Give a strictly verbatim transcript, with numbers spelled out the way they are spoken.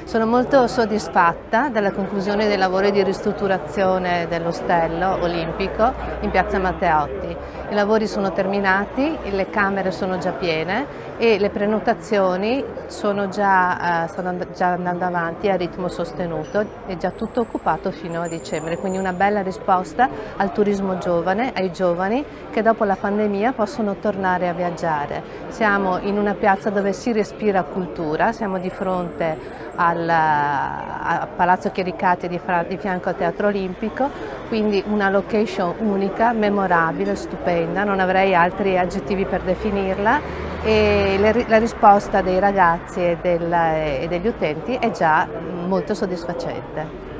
Sono molto soddisfatta della conclusione dei lavori di ristrutturazione dell'ostello olimpico in piazza Matteotti. I lavori sono terminati, le camere sono già piene e le prenotazioni sono già, eh, stanno and già andando avanti a ritmo sostenuto, è già tutto occupato fino a dicembre, quindi una bella risposta al turismo giovane, ai giovani che dopo la pandemia possono tornare a viaggiare. Siamo in una piazza dove si respira cultura, siamo di fronte al a Palazzo Chiericati di, di fianco al Teatro Olimpico, quindi una location unica, memorabile, stupenda, non avrei altri aggettivi per definirla, e le, la risposta dei ragazzi e, del, e degli utenti è già molto soddisfacente.